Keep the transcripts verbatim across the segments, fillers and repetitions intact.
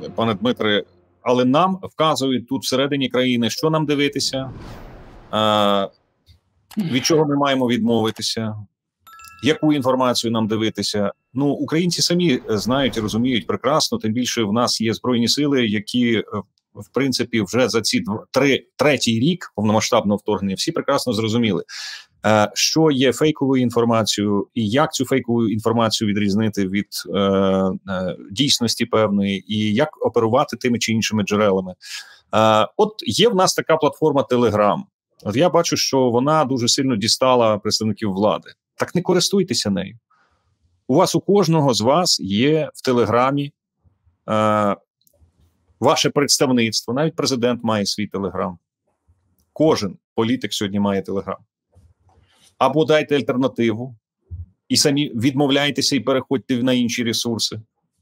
пане Дмитре, але нам вказують тут всередині країни, що нам дивитися, від чого ми маємо відмовитися, яку інформацію нам дивитися. Ну, українці самі знають і розуміють прекрасно, тим більше в нас є Збройні сили, які, в принципі, вже за ці три, третій рік повномасштабного вторгнення всі прекрасно зрозуміли, що є фейковою інформацією і як цю фейкову інформацію відрізнити від е, е, дійсності певної, і як оперувати тими чи іншими джерелами. Е, от є в нас така платформа Telegram. От я бачу, що вона дуже сильно дістала представників влади. Так не користуйтеся нею. У вас у кожного з вас є в Телеграмі е, ваше представництво. Навіть президент має свій Телеграм. Кожен політик сьогодні має Телеграм. Або дайте альтернативу і самі відмовляйтеся і переходьте на інші ресурси.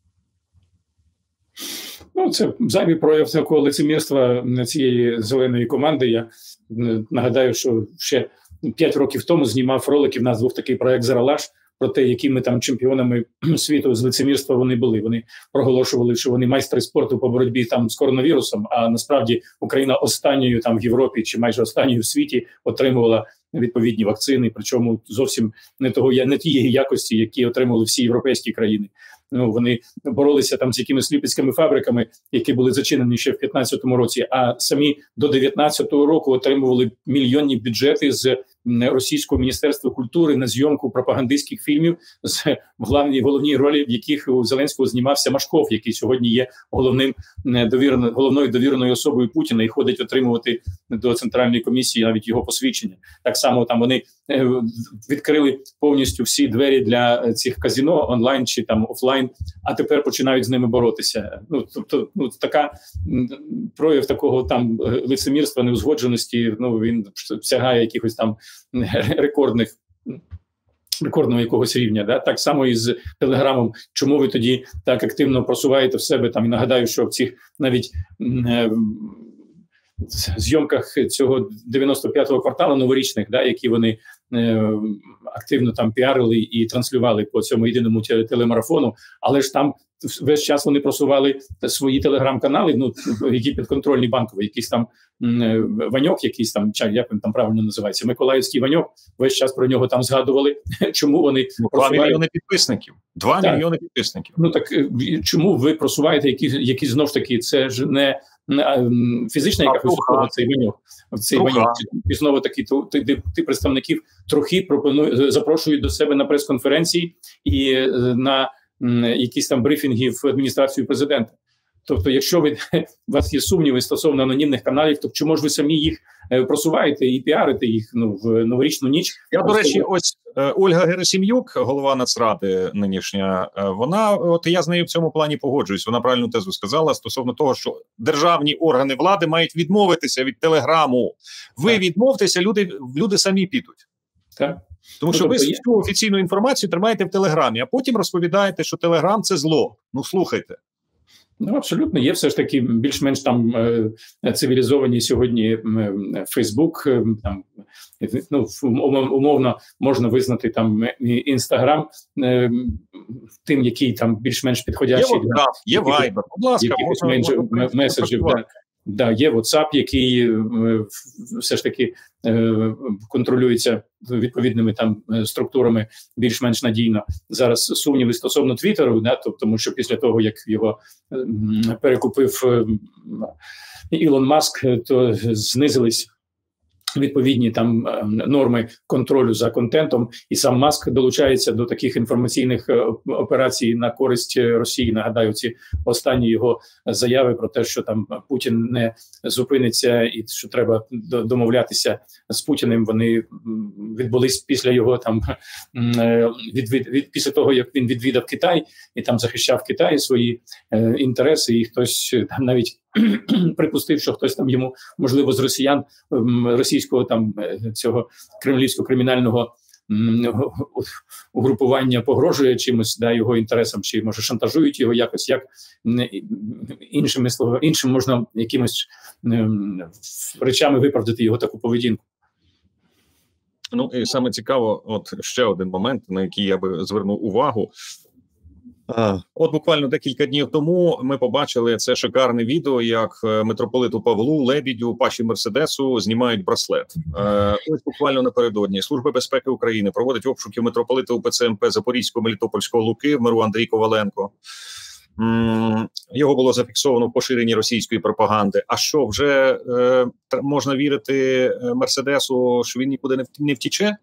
Ну, це зайвий прояв такого лицемірства цієї зеленої команди. Я нагадаю, що ще п'ять років тому знімав ролики, в нас був такий проект «Ералаш», про те, якими там чемпіонами світу з лицемірства вони були. Вони проголошували, що вони майстри спорту по боротьбі там з коронавірусом, а насправді Україна останньою там в Європі чи майже останньою в світі отримувала відповідні вакцини, причому зовсім не того, не тієї якості, які отримували всі європейські країни. Ну, вони боролися там з якимись ліпецькими фабриками, які були зачинені ще в п'ятнадцятому році, а самі до дев'ятнадцятого року отримували мільйонні бюджети з Російського міністерства культури на зйомку пропагандистських фільмів, з головній, головній ролі, в яких у Зеленського знімався Машков, який сьогодні є головним довіреною, головною довіреною особою Путіна і ходить отримувати до Центральної комісії навіть його посвідчення. Так само там вони відкрили повністю всі двері для цих казино онлайн чи там офлайн, а тепер починають з ними боротися. Ну, тобто, ну, така прояв такого там лицемірства, неузгодженості, ну, він сягає якихось там рекордних, рекордного якогось рівня. Да? Так само і з Телеграмом. Чому ви тоді так активно просуваєте в себе там? І нагадаю, що в цих навіть е, зйомках цього дев'яносто п'ятого кварталу новорічних, да, які вони е, активно там піарили і транслювали по цьому єдиному телемарафону, але ж там весь час вони просували свої телеграм-канали, ну, які підконтрольні банкові, якийсь там е, Ваньок, якийсь там, як він там правильно називається, Миколаївський Ваньок, весь час про нього там згадували. Чому вони Два просувають... мільйони підписників. Два так. мільйони підписників. Ну так, чому ви просуваєте якісь, які знов ж таки, це ж не фізична якась особа, цей Ваньок. Цей Ваньок. І знову таки, ти, ти, ти представників трохи пропонують, запрошують до себе на прес-конференції і на якісь там брифінги в адміністрацію президента. Тобто, якщо ви, у вас є сумніви стосовно анонімних каналів, то чому ж ви самі їх просуваєте і піарите їх ну, в новорічну ніч? Я, до речі, ось Ольга Герасим'юк, голова Нацради нинішня, вона, от я з нею в цьому плані погоджуюсь, вона правильну тезу сказала стосовно того, що державні органи влади мають відмовитися від Телеграму. Ви так. відмовтеся, люди, люди самі підуть. Так. Тому що ви всю офіційну інформацію тримаєте в Телеграмі, а потім розповідаєте, що Телеграм – це зло. Ну, слухайте. Ну, абсолютно. Є все ж таки більш-менш там е, цивілізовані сьогодні Фейсбук, е, там, ну, умовно можна визнати там Інстаграм е, тим, який там більш-менш підходящий. Є WhatsApp, є Viber, будь ласка, можна, меседжів, да. Да, є WhatsApp, який е, все ж таки е, контролюється відповідними там структурами більш-менш надійно. Зараз сумніви стосовно Твіттеру, да, тобто, тому що після того, як його е, перекупив е, Ілон Маск, то знизились відповідні там норми контролю за контентом, і сам Маск долучається до таких інформаційних операцій на користь Росії. Нагадаю, ці останні його заяви про те, що там Путін не зупиниться і що треба домовлятися з Путіним, вони відбулись після його там від, від, від після того, як він відвідав Китай і там захищав Китай свої е, інтереси, і хтось там навіть припустив, що хтось там йому, можливо, з росіян, російського там цього кремлівського кримінального угрупування погрожує чимось, да, його інтересам, чи, може, шантажують його якось, як іншими словами, іншим можна якимось речами виправдати його таку поведінку. Ну, і саме цікаво, от ще один момент, на який я би звернув увагу. От буквально декілька днів тому ми побачили це шикарне відео, як митрополиту Павлу Лебідю, паші Мерседесу знімають браслет. Ось буквально напередодні Служба безпеки України проводить обшуки митрополита УПЦ МП Запорізького Мелітопольського Луки в миру Андрій Коваленко. Його було зафіксовано в поширенні російської пропаганди. А що, вже е, можна вірити Мерседесу, що він нікуди не, не втіче?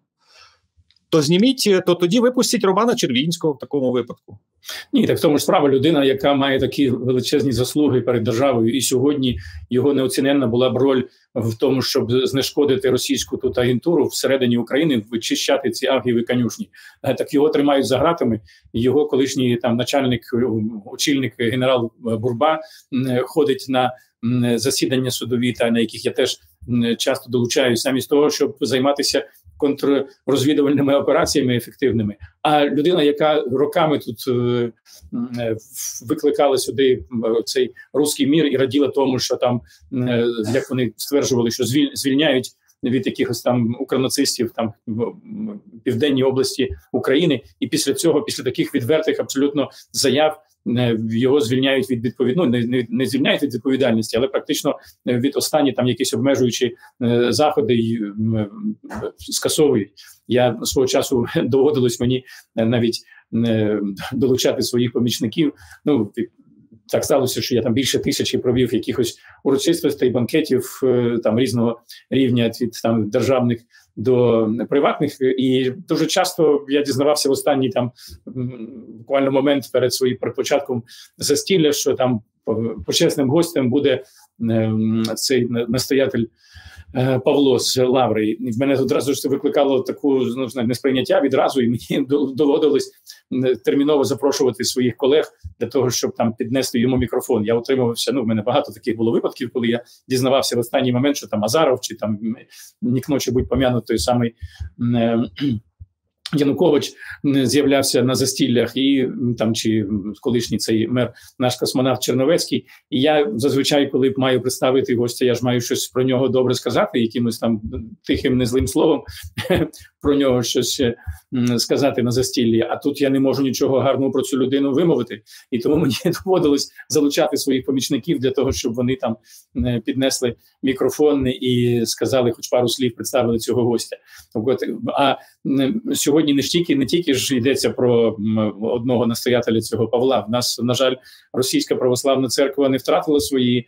То зніміть, то тоді випустіть Романа Червінського в такому випадку. Ні, так в тому ж справа, людина, яка має такі величезні заслуги перед державою, і сьогодні його неоціненна була б роль в тому, щоб знешкодити російську тут агентуру всередині України, вичищати ці авгієві конюшні. Так його тримають за ґратами, його колишній там начальник, очільник генерал Бурба ходить на засідання судові, та на яких я теж часто долучаюсь, замість того, щоб займатися контррозвідувальними операціями ефективними. А людина, яка роками тут е, е, викликала сюди цей руський мір і раділа тому, що там, е, як вони стверджували, що звіль, звільняють від якихось там укронацистів там в південній області України, і після цього, після таких відвертих абсолютно заяв, його звільняють від відповідальності, ну, не, не звільняють від відповідальності, але практично від останні там якісь обмежуючі е, заходи й, е, скасовують. Я свого часу доводилось мені навіть е, долучати своїх помічників. Ну, так сталося, що я там більше тисячі провів якихось урочистостей, банкетів е, там різного рівня, від там державних до приватних, і дуже часто я дізнавався в останній там буквально момент перед своїм початком застілля, що там почесним гостем буде е, цей настоятель е, Павло з Лаври. І в мене одразу ж це викликало таку, ну, несприйняття відразу, і мені доводилось терміново запрошувати своїх колег для того, щоб там піднести йому мікрофон. Я утримувався, ну, в мене багато таких було випадків, коли я дізнавався в останній момент, що там Азаров, чи там Нікно, чи будь пом'янут той самий е, Янукович з'являвся на застіллях, і там чи колишній цей мер, наш космонавт Черновецький. І я зазвичай, коли маю представити гостя, я ж маю щось про нього добре сказати, якимось там тихим, незлим словом про нього щось сказати на застіллі. А тут я не можу нічого гарного про цю людину вимовити. І тому мені доводилось залучати своїх помічників для того, щоб вони там піднесли мікрофон і сказали хоч пару слів, представили цього гостя. А сьогодні не тільки, не тільки ж йдеться про одного настоятеля цього Павла. В нас, на жаль, Російська православна церква не втратила свої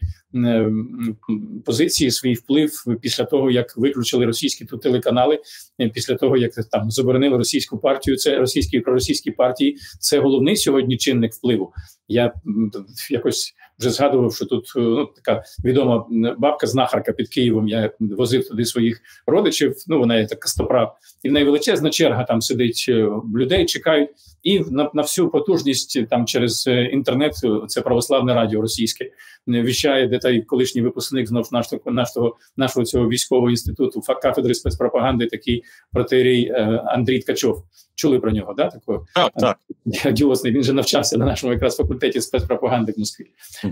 позиції, свій вплив після того, як виключили російські тут телеканали, після того, як там заборонили російську партію, це російські проросійські партії. Це головний сьогодні чинник впливу. Я якось вже згадував, що тут, ну, така відома бабка-знахарка під Києвом, я возив туди своїх родичів, ну, вона є така стоправ, і в неї величезна черга, там сидить людей, чекають, і на, на всю потужність там через інтернет, це православне радіо російське, віщає, де той колишній випускник знов нашого, нашого, нашого цього військового інституту, кафедри спецпропаганди, такий протоієрей Андрій Ткачов. Чули про нього, да? Такого? Так, так. Одіозний, він же навчався на нашому якраз факультеті спецпропаганди в Москві.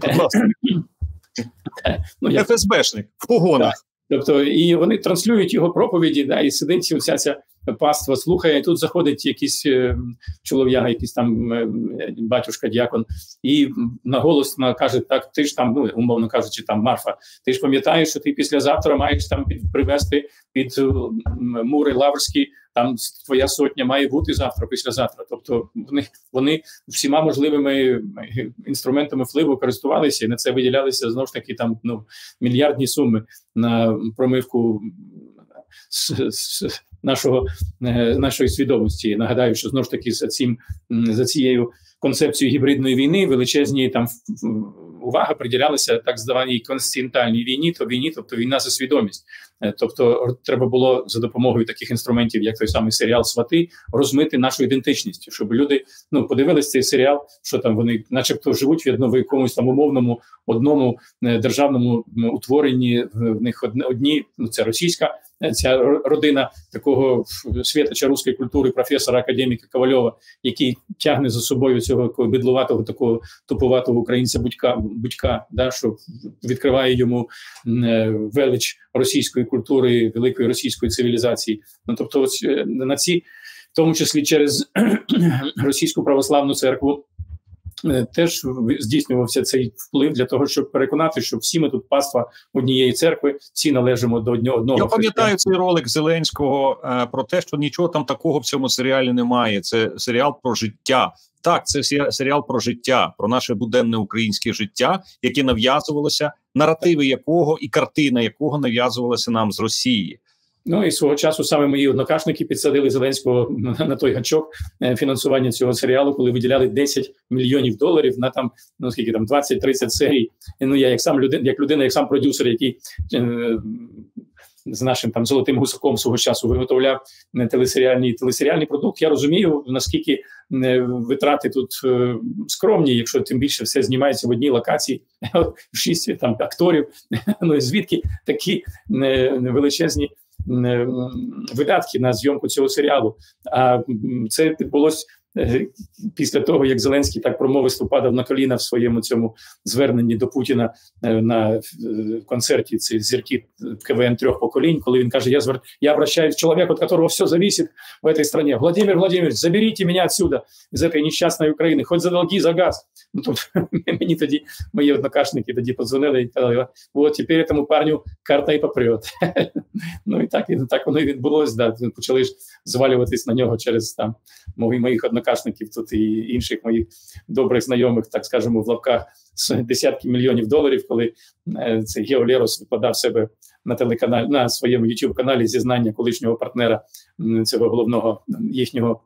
Ну, еф ес бешник в погонах. Так. Тобто, і вони транслюють його проповіді, да, і сидить вся ця паства, слухає, і тут заходить якийсь е, чолов'яга, якийсь там е, батюшка, діакон, і наголосно каже, так, ти ж там, ну, умовно кажучи, там, Марфа, ти ж пам'ятаєш, що ти післязавтра маєш там під, привезти під е, мури Лаврські, там твоя сотня має бути завтра, післязавтра. Тобто вони, вони всіма можливими інструментами впливу користувалися, і на це виділялися, знову ж таки, там, ну, мільярдні суми на промивку з, з нашого, нашої свідомості. Нагадаю, що знову ж таки за цим, за цією концепцією гібридної війни величезні там увага приділялася так званій конституціональній війні, то війні, тобто війна за свідомість. Тобто треба було за допомогою таких інструментів, як той самий серіал «Свати», розмити нашу ідентичність, щоб люди, ну, подивились цей серіал, що там вони начебто живуть в якомусь там умовному одному державному утворенні, в них одні, ну, це російська, ця родина такого світоча руської культури, професора, академіка Ковальова, який тягне за собою цього бидлуватого, такого туповатого українця Будька, Будька, да, що відкриває йому велич російської культури, великої російської цивілізації. Ну, тобто ось на ці, в тому числі через російську православну церкву, теж здійснювався цей вплив для того, щоб переконати, що всі ми тут паства однієї церкви, всі належимо до одного. Я пам'ятаю цей ролик Зеленського е, про те, що нічого там такого в цьому серіалі немає. Це серіал про життя. Так, це серіал про життя, про наше буденне українське життя, яке нав'язувалося, наративи якого і картина якого нав'язувалася нам з Росії. Ну і свого часу саме мої однокашники підсадили Зеленського на, на той гачок фінансування цього серіалу, коли виділяли десять мільйонів доларів на там, ну скільки там, двадцять-тридцять серій. Ну я як сам людина, як людина, як сам продюсер, який е, з нашим там Золотим Гусаком свого часу виготовляв телесеріальний телесеріальний продукт, я розумію, наскільки е, витрати тут е, скромні, якщо тим більше все знімається в одній локації, шість там акторів, ну і звідки такі е, величезні видатки на зйомку цього серіалу. А це відбулося після того, як Зеленський так промовисто падав на коліна в своєму цьому зверненні до Путіна на концерті ці зірки КВН трьох поколінь, коли він каже: я звер... я обращаюсь к человеку, от которого все зависит в этой стране. Владимир Владимирович, заберите меня отсюда, из этой нещасної України, хоч за долги, за газ. Ну, тобто, мені тоді, мої однокашники тоді подзвонили і казали: от, тепер цьому парню карта і попрет. Ну, і так, і так воно і відбулося, да. Почали ж звалюватись на нього через там моїх однокашників тут і інших моїх добрих знайомих, так скажемо, в лапках, десятки мільйонів доларів, коли е, цей Гео Лерос викладав себе на телеканалі, на своєму YouTube-каналі зізнання колишнього партнера цього головного їхнього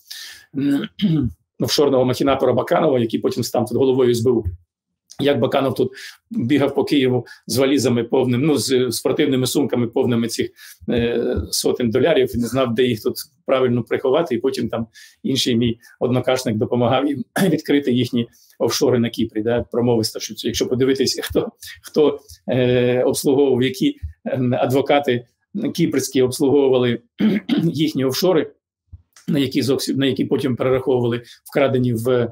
офшорного махінатора Баканова, який потім став тут головою СБУ. Як Баканов тут бігав по Києву з валізами повним, ну, з спортивними сумками повними цих е, сотень долярів, і не знав, де їх тут правильно приховати, і потім там інший мій однокашник допомагав їм відкрити їхні офшори на Кіпрі, да, промовисто, що якщо подивитися, хто, хто е, обслуговував, які адвокати кіпрські обслуговували їхні офшори, на які зовсім на які потім перераховували вкрадені в,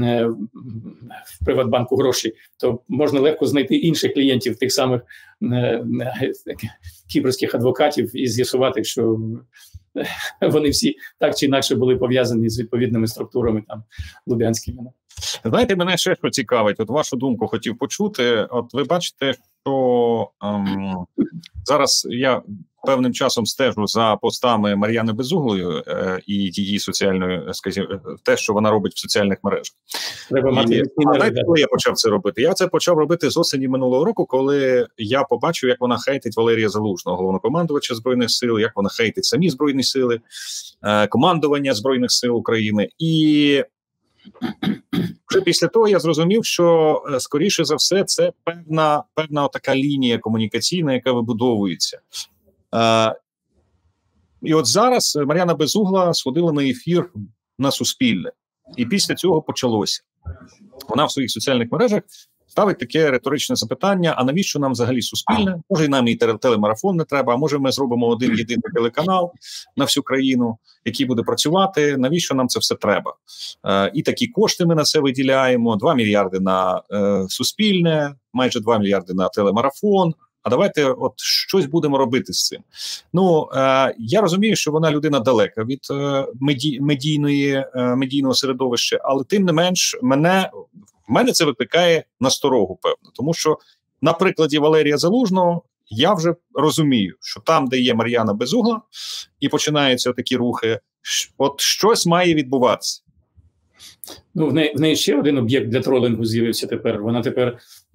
в Приватбанку гроші, то можна легко знайти інших клієнтів тих самих кіпрських адвокатів і з'ясувати, що вони всі так чи інакше були пов'язані з відповідними структурами там лубянськими. Знаєте, мене ще що цікавить, от вашу думку хотів почути. От ви бачите, що ем, зараз я певним часом стежу за постами Мар'яни Безуглої е, і її соціальною, скажімо, те, що вона робить в соціальних мережах. Треба мати. І, а знаєте, коли я почав це робити? Я це почав робити з осені минулого року, коли я побачив, як вона хейтить Валерія Залужного, головнокомандувача Збройних сил, як вона хейтить самі Збройні сили, е, командування Збройних сил України. І вже після того я зрозумів, що, скоріше за все, це певна, певна така лінія комунікаційна, яка вибудовується. Е, і от зараз Мар'яна Безугла сходила на ефір на Суспільне. І після цього почалося. Вона в своїх соціальних мережах ставить таке риторичне запитання: а навіщо нам взагалі Суспільне? Може, і нам і телемарафон не треба, а може ми зробимо один єдиний телеканал на всю країну, який буде працювати, навіщо нам це все треба? Е, і такі кошти ми на це виділяємо, два мільярди на е, Суспільне, майже два мільярди на телемарафон. А давайте от щось будемо робити з цим. Ну, е, я розумію, що вона людина далека від е, меді, медійної, е, медійного середовища, але тим не менш, мене, в мене це викликає насторогу, певно. Тому що на прикладі Валерія Залужного я вже розумію, що там, де є Мар'яна Безугла, і починаються такі рухи, от щось має відбуватися. Ну, в неї, в неї ще один об'єкт для тролингу з'явився тепер. Вона тепер...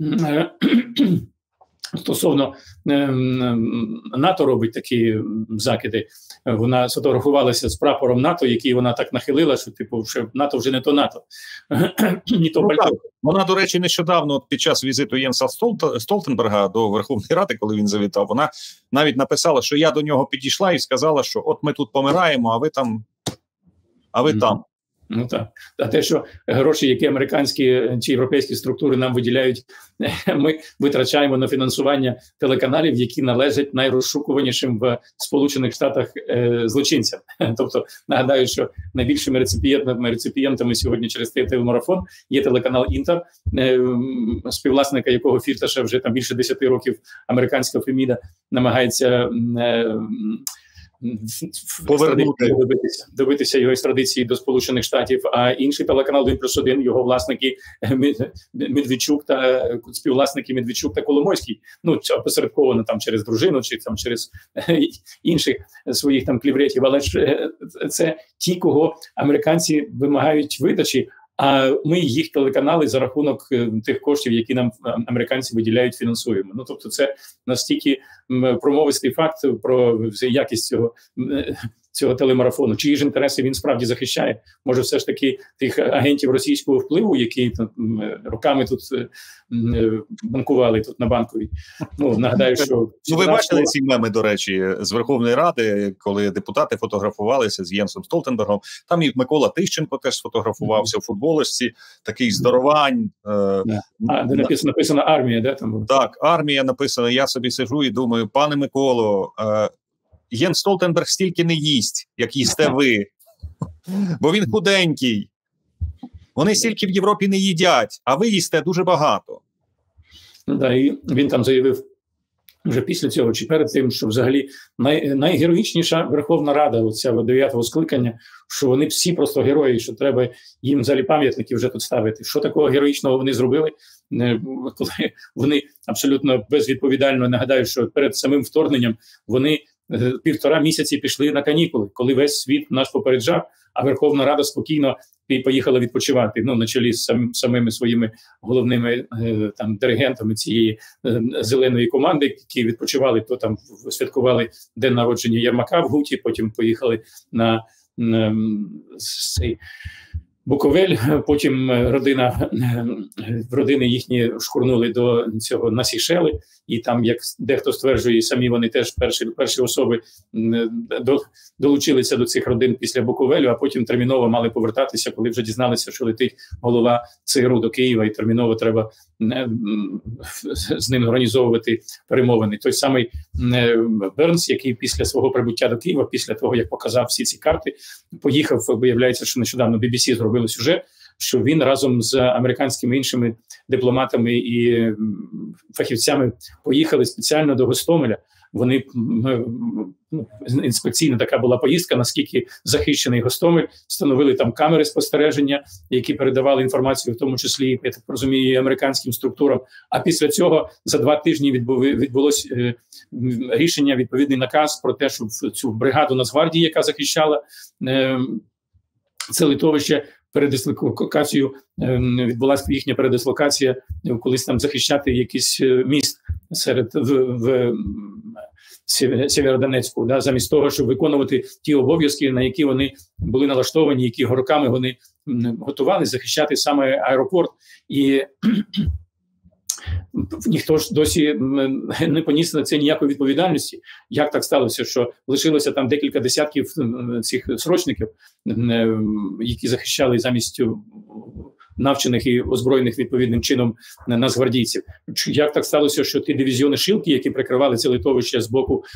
Стосовно е, НАТО робить такі закиди. Вона сфотографувалася з прапором НАТО, який вона так нахилила, що типу, що НАТО вже не то НАТО. Ні то пальто. Ну, вона, до речі, нещодавно під час візиту Єнса Столтенберга до Верховної Ради, коли він завітав, вона навіть написала, що я до нього підійшла і сказала, що от ми тут помираємо, а ви там, а ви mm-hmm. там. Ну так. А те, що гроші, які американські чи європейські структури нам виділяють, ми витрачаємо на фінансування телеканалів, які належать найрозшукуванішим в Сполучених Штатах е, злочинцям. Тобто, нагадаю, що найбільшими реципієнтами, реципієнтами сьогодні через цей телемарафон є телеканал «Інтер», е, співвласника якого Фірташа вже там більше десяти років американська Феміда намагається... Е, повернути, добитися, добитися його екстрадиції до Сполучених Штатів, а інший телеканал один плюс один, його власники Медведчук та співвласники Медведчук та Коломойський, ну, опосередковано там через дружину чи там через інших своїх там клівретів, але ж це ті, кого американці вимагають видачі, а ми їх телеканали за рахунок тих коштів, які нам американці виділяють, фінансуємо. Ну, тобто це настільки промовистий факт про якість цього, цього телемарафону. Чиї ж інтереси він справді захищає? Може, все ж таки тих агентів російського впливу, які роками тут банкували тут на Банковій. Ну, нагадаю, що... Ну, ви бачили ці меми, до речі, з Верховної Ради, коли депутати фотографувалися з Єнсом Столтенбергом. Там і Микола Тищенко теж сфотографувався mm-hmm. в футболочці, такий здоровань. Yeah. А, де написано, написано «Армія», де там було? Так, «Армія» написано. Я собі сиджу і думаю, пане Миколо, е, Єнс Столтенберг стільки не їсть, як їсте ви, бо він худенький. Вони стільки в Європі не їдять, а ви їсте дуже багато. Ну, да, і він там заявив вже після цього, чи перед тим, що взагалі най, найгероїчніша Верховна Рада, оця дев'ятого скликання, що вони всі просто герої, що треба їм взагалі пам'ятники вже тут ставити. Що такого героїчного вони зробили, коли вони абсолютно безвідповідально, нагадаю, що перед самим вторгненням вони півтора місяці пішли на канікули, коли весь світ нас попереджав, а Верховна Рада спокійно поїхала відпочивати, ну, на чолі з сам, самими своїми головними е, там диригентами цієї е, зеленої команди, які відпочивали, то там святкували день народження Єрмака в Гуті, потім поїхали на, на цей Буковель, потім родина, родини їхні шкурнули до цього на Сейшели, і там, як дехто стверджує, самі вони теж перші, перші особи до, долучилися до цих родин після Буковелю, а потім терміново мали повертатися, коли вже дізналися, що летить голова ЦРУ до Києва, і терміново треба з ним організовувати перемовини. Той самий Бернс, який після свого прибуття до Києва, після того, як показав всі ці карти, поїхав, виявляється, що нещодавно бі бі сі зробили сюжет, що він разом з американськими іншими дипломатами і фахівцями поїхали спеціально до Гостомеля. Вони, ну, інспекційна така була поїздка, наскільки захищений Гостомель, встановили там камери спостереження, які передавали інформацію, в тому числі, я так розумію, і американським структурам. А після цього за два тижні відбулось е, рішення, відповідний наказ про те, щоб цю бригаду Нацгвардії, яка захищала е, це литовище, передислокацію, відбулася їхня передислокація, колись там захищати якийсь міст серед в, в Сєвєродонецьку, да, замість того, щоб виконувати ті обов'язки, на які вони були налаштовані, які роками вони готували захищати саме аеропорт. І ніхто ж досі не поніс на це ніякої відповідальності. Як так сталося, що лишилося там декілька десятків цих срочників, які захищали замість навчених і озброєних відповідним чином нацгвардійців? Як так сталося, що ті дивізіони Шилки, які прикривали це литовище з боку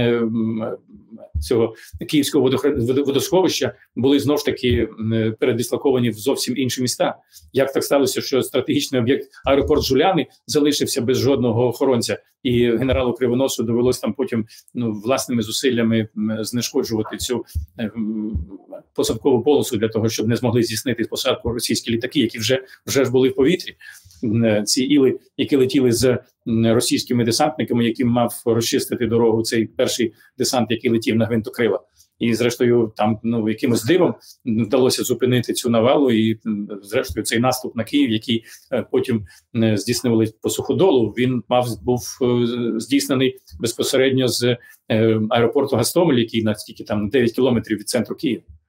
цього Київського водосховища, були знов ж таки передислоковані в зовсім інші міста? Як так сталося, що стратегічний об'єкт аеропорт Жуляни залишився без жодного охоронця, і генералу Кривоносу довелось там потім, ну, власними зусиллями знешкоджувати цю посадкову полосу для того, щоб не змогли здійснити посадку російські літаки, які вже, вже ж були в повітрі. Ці іли, які летіли з російськими десантниками, яким мав розчистити дорогу цей перший десант, який летів на гвинтокрила. І, зрештою, там, ну, якимось дивом вдалося зупинити цю навалу, і, зрештою, цей наступ на Київ, який потім здійснювали по Суходолу, він мав був здійснений безпосередньо з аеропорту Гостомель, який на стільки там дев'ять кілометрів від центру Києва.